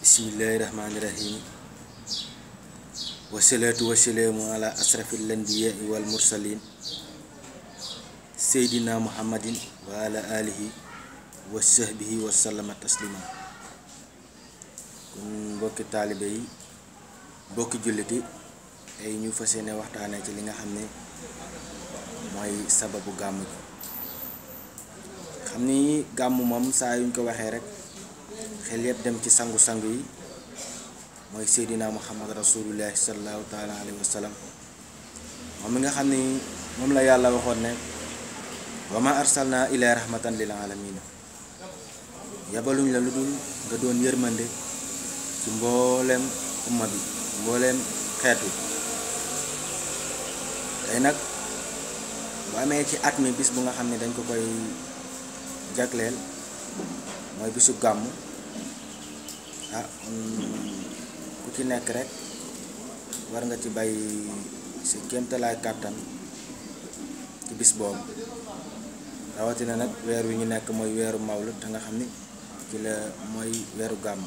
Bismillahirrahmanirrahim. Wassalatu wassalamu ala asrafil anbiya wal mursalin Seydina Muhammadin wa ala alihi wa sahbihi wa sallama taslima. Kon mbokki taalibe yi, mbokki julliti, ay ñu fas yéene waxtaane ci li nga xam ne mooy sababu gàmmu gi. Xam ni gàmmu moom saa yuñ ko waxee rek xel yëpp dem ci sangu-sangu yi mooy Seydina Muhammad rasulullahi sallallahu taala alayhi wa sallam, moom mi nga xam ni moom la yàlla waxoon ne wa ma arsalna ila rahmatan lil alamin, yabaluñ la lu dul nga doon yërmande ci mbooleem umma bi, mbooleem xeet wi. tey nag bu amee ci at mi bis bu nga xam ne dañ ko koy jagleel mooy bisu gàmmu, ku ci nekk rek war nga ci bay si kéemtalaay kàttan ci bis boobu, rawatina nag weer wi ñu nekk mooy weeru mawlud te nga xam ni ci la mooy weeru gàmmu.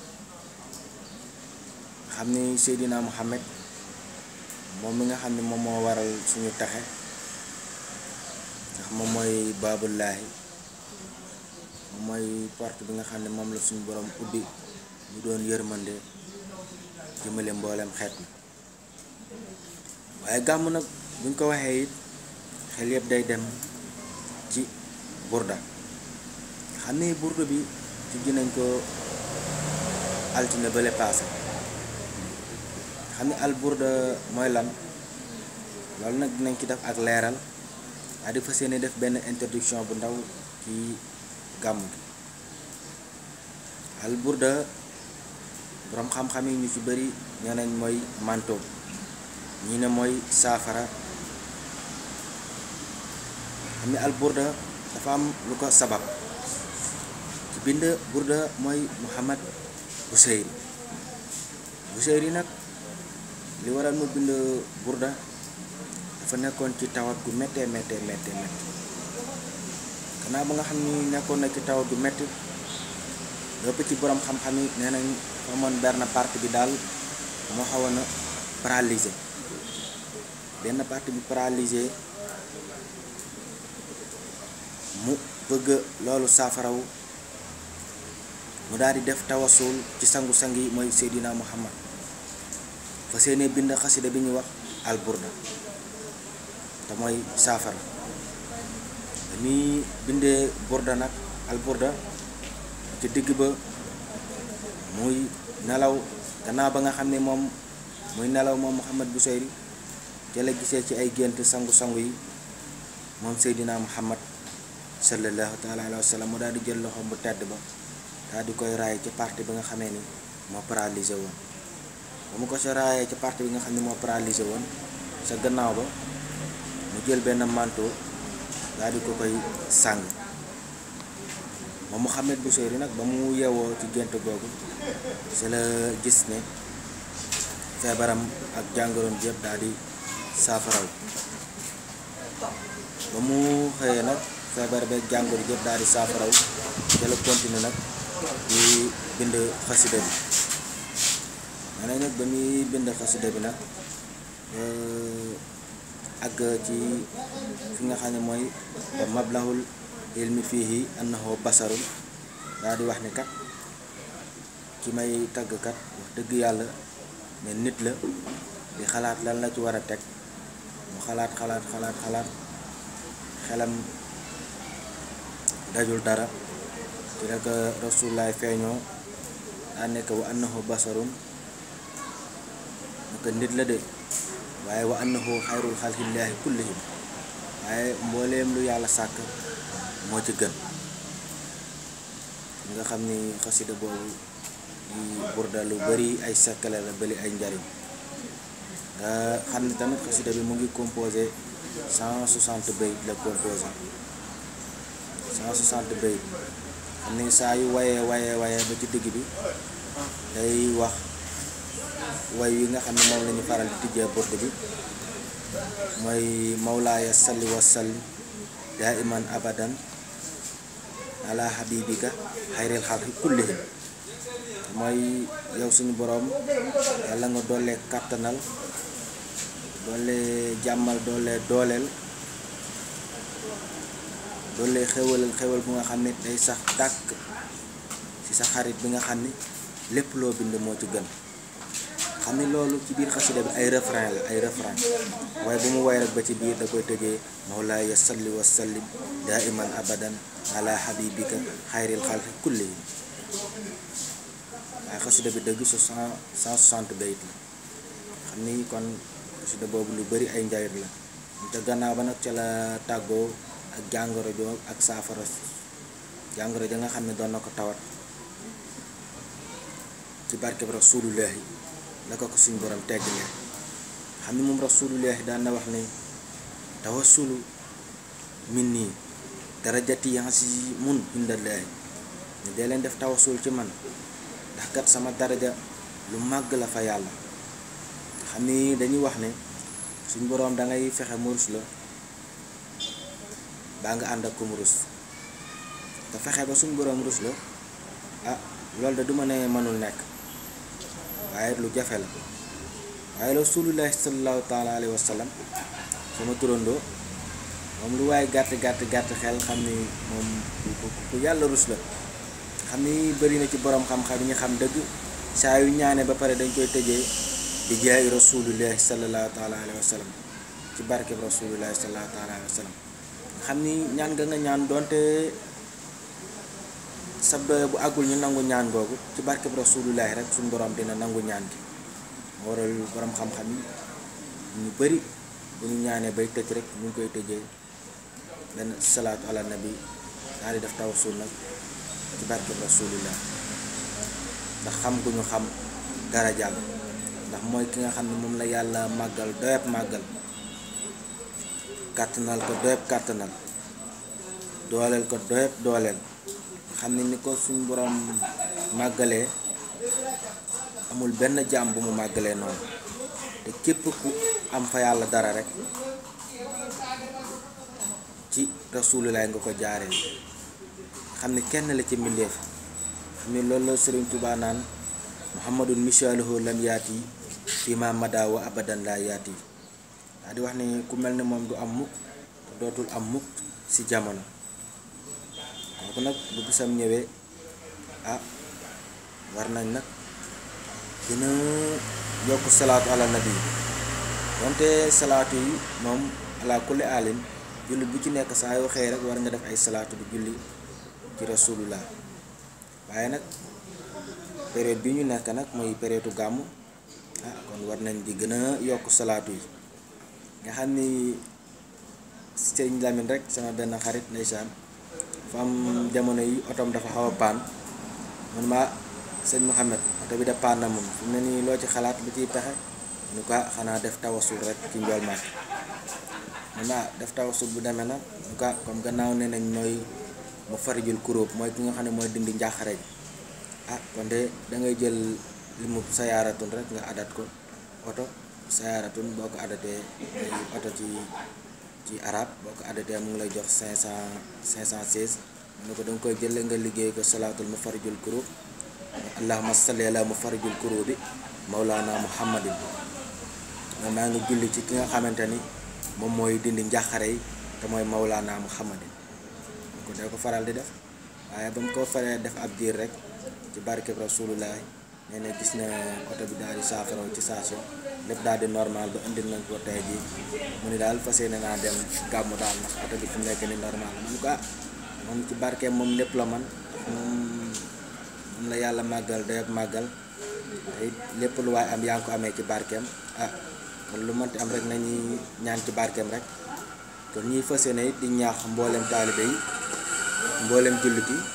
xam ni Seydina Muhammad moom mi nga xam ni moom moo waral suñu taxe, ndax moom mooy baabullaahi, moom mooy porte bi nga xam ne moom la suñu borom ubbi mu doon yërmande jëmale mboolem xeet mi. waaye gàmm nag buñ ko waxee it xel yëpp day dem ci burda. xam ni burda bi ci nañ ko altine bale paase. xam ni al burda mooy lan, loolu nag dinañ ci def ak leeral, waaye di fas yéene def benn introduction bu ndaw ci gàmm gi. al burda boroom xam-xam yi ñu ci bari nee nañ mooy manto, ñi ne mooy saafara. xam ni al burda dafa am lu ko sabab. ci bind burda mooy Muhammad Busayri nag li waral mu bind burda dafa nekkoon ci tawat gu méttee gannaaw ba nga xam ni nekkoon na ci tawat gu métti, lépp ci borom xam-xam yi nee nañ amoon benn partie bi daal moo xawoon a paralysé, benn partie bi paralysé, mu bëgg loolu saafarawu, mu daal di def tawasul ci sangu-sang yi mooy Seydina Muhammad, fa seene bind xasida bi ñuy wax al burda te mooy saafara. dañuy bindee burda nag al burda ci digg ba muy nelaw, gannaaw ba nga xam ne moom muy nelaw moom Muhammad Busayri te la gisee ci ay gént sangu-sangu yi moom Seydina Muhammad sallallahu taala alayhi wa sallam, mu daal di jël loxoom bu tedd ba daal di koy raay ci partie bi nga xamee ni moo paralysé woon. ba mu ko sa raayee ci partie bi nga xam ne moo paralysé woon sa gannaaw ba mu jël benn manteau daal di ko koy sàng. moom Muhammad Busayri nag ba mu yeewoo ci gént googu c'est la gis ne feebaram ak jàngoroom yëpp daal di saafaraw. ba mu xëyee nag feebar ba jàngoro yëpp daal di saafaraw, te la continuer nag di bind xasida bi. nee nag ba muy bind xasida bi nag ak ci fi nga xam ne mooy mablahul ilmi fihi annahu basarun, daa di wax ni kat ki may tagg kat wax dëgg yàlla ne nit la, di xalaat lan la ci war a teg. mu xalaat xelam dajul dara ci rek rasulullaay feeñoo daa nekk wa annahu basarun, naka nit la de, waaye wa annahu xayrul xalqillaahi kullihim, waaye mbooleem lu yàlla sàkk moo ci gën. nga xam ni xasida boobu di burda lu bari ay sekkale la, bari ay njariñ. nga xam ni tamit xasida bi mu ngi composé 160 bayt la composé, 160 bayt. xam ni saa yu wayee ba ci digg bi day wax way yi nga xam ne moom la ñu faral di tijjee burda bi, mooy mawlaaya salli wa salli daa iman abadan ala habibika xayril xalqi kullihim. mooy yow suñu boroom yàlla nga doole kàttanal doole jàmmal doole dooleel doole xewal bu nga xam ne day sax dàkk ci sa xarit bi nga xam ni lépp loo bind moo ci gën. xam ni loolu ci biir xasida bi ay refrain la ay refrain waaye bu mu woy rek ba ci biir da koy tëjee mawlaaya salli wa sallim daiman abadan ala habibika xayril xalqi kullihim. waaye xasida bi dëgg 160 bayit la. xam ni kon xasida boobu lu bari ay njariñ la te gannaaw ba nag ca la tàggoo ak jàngoro joo ak saafara jàngoro ja nga xam ne doon na ko tawat ci barkeb rasulullahi la ko suñ borom teggalee. xam ni moom rasulullahi daan na wax ne tawassulu min nii darajati yansi mun indallahi ne dee leen def tawassul ci man ndax kat sama daraja lu màgg la fa yàlla. xam ni dañuy wax ne suñ boroom da ngay fexe mu rus la baa nga ànd ak ko mu rus te fexe ba suñ boroom rus la loolu de du ma ne mënul nekk waaye lu jafe la. waaye rasulullahi sallallahu taala alayhi wa sallam sama turandoo moom lu waaye gàtt xel xam ni moom ku yàlla rus la. xam ni bëri na ci borom xam-xam yi ñu xam dëgg saa yu ñaane ba pare dañ koy tëjee di jaay rasulullahi sallallahu taala alayhi wa sallam ci barkeb rasulullahi sallallahu taala alayhi wa sallam. xam ni ñaan nga ñaan doonte sab doye bu àggul ñu nangu ñaan googu ci barkeb rasulullahi rek suñu borom dina nangu ñaan gi. moo waral borom xam-xam yi ñu bëri bu ñu ñaanee bay tëj rek ñu ngi koy tëjee benn salaatu ala nabi daal di def tawassul nag ci barkeb rasulillah ndax xam gu ñu xam darajaam ndax mooy ki nga xam ne moom la yàlla màggal doyab màggal kàttanal ko doyab kàttanal dooleel ko doyab dooleel. xam ne ni ko suñ borom màggalee amul benn jaam bu mu màggalee noonu te képp ku am fa yàlla dara rek ci rasulullah nga ko jaaree. xam ne kenn la ci mbindeef. xam ne loolu la Sëriñ Tuubaa naan muhammadun misaaluhu lam yaati fi ma mada wa abadan la yaati. daa di wax ne ku mel ne moom du am mukk te dootul am mukk ci jamono. kooku nag bu bisam ñëwee war nañ nag gën a yokk salaatu ala nabi. donte salaatu yi moom ala kulli alim julli bu ci nekk saa yoo xëy rek war nga def ay salaatu di julli ci rasulullah. waaye nag période bi ñu nekk nag mooy période gàmmu kon war nañ di gën a yokk salaatu yi. nga xam ni sëñ Lamine rek sama benn xarit ndeysaan fa am jamono yi otom dafa xaw a paan man ma sëñ Mouhamed oto bi da paan na moom fu mu ne nii loo ci xalaat lu ciy pexe ñu ko xanaa def tawasul rek ci njool màkk. man def tawasul bu demee na ñu ko comme gannaaw ne nañ mooy mu farijul kuróob mooy ki nga xam ne mooy dindi njaaxare ji kon de da ngay jël li mu sayaaratun rek nga adat ko oto sayaaratun boo ko adatee oto ci arab boo ko adatee mu ngi lay jox 516 mu ne ko da nga koy jële nga liggéey ko salaatul mu farijul kuróob allahumma salli ala mu farijul kuróobi mawlana muhammadin. maa ngi julli ci ki nga xamante ni moom mooy dindi njaaxare yi te mooy mawlana muhammadin. ko dee ko faral di def waaye ba mu ko faree def ab diir rek ci barkeb rasulullah nee na gis na oto bi daal di saafaraw ci station lépp daal di normal ba indil nañ ko tey jii mu ni daal fas yéene naa dem gàmmu daal ndax oto bi fi mu nekk ni normal man ko moom ci barkeem moom lépp la man moom la yàlla màggal doyab màggal te lépp lu waaye am yaa ngi ko amee ci barkeem kon lu mënti am rek nañuy ñaan ci barkeem rek kon ñuy fas yéene it di ñaax mboolem taalibe yi mboolem jullit yi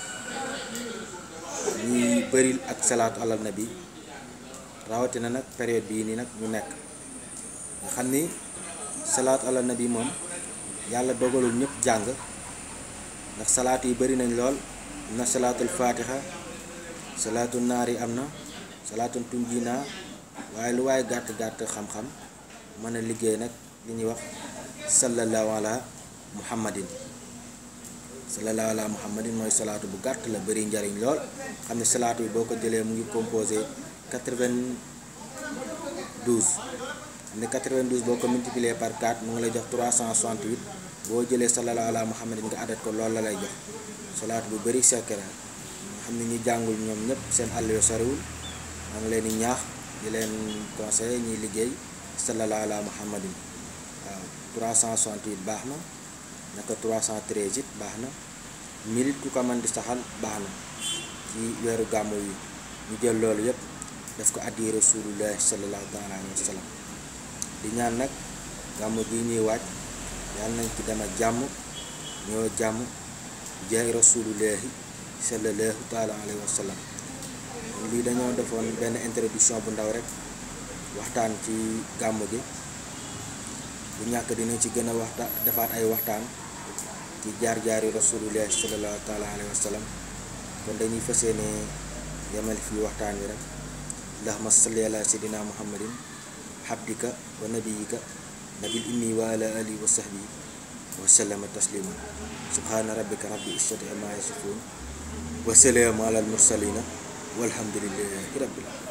ñuy bëril ak salaatu alal nabi rawatina nag période bii nii nag ñu nekk nga xam ni salaatu alal nabi moom yàlla dogalul ñëpp jàng ndax salaatu yi bëri nañ lool am na salaatul fatiha salaatu naari am na salaatul tunjina waaye lu waaye gàtt xam-xam mën a liggéey nag li ñuy wax sallallahu ala muhammadin sallallahu ala muhammadin mooy salaatu bu gàtt la bëri njariñ lool xam ne salaatu bi boo ko jëlee mu ngi composé 92 xam ne 92 boo ko multiplier par 4 mu ngi lay jox 368 boo jëlee sallallahu ala muhammadin nga adat ko loolu la lay jox salaatu bu bëri secret nga xam ne ñi jàngul ñoom ñëpp seen àll yo soriwul maa ngi leen di ñaax di leen conseiller ñuy liggéey sallallahu ala muhammadin waaw 368 baax na naka 313 it baax na 1000 ku ko mën di saxal baax na ci weeru gàmmu yi ñu jël loolu yëpp def ko addi rasulullah sallallahu taala alayhi wa sallam di ñaan nag gàmmu gi ñuy waaj yàlla nañ ci dama jàmm ñoo jàmm jaay rasulullahi sallallahu taala alayhi wa sallam lii dañoo defoon benn introduction bu ndaw rek waxtaan ci gàmmu gi bu ñàkk dinañ ci gën a defaat ay waxtaan ci jaar-jaari rasulullah sallallahu taala alayhi wa sallam kon dañuy fas yéene yemal fii waxtaan wi rek allahumma salli ala sayyidina muhammadin habdika wa nabiyika nabil ummi wa ala alihi wa sahbihi wa sallama taslima subhana rabbika rabbil izzati amma yasifun wa salaamun ala al mursalina walhamdulillahi rabbil alamin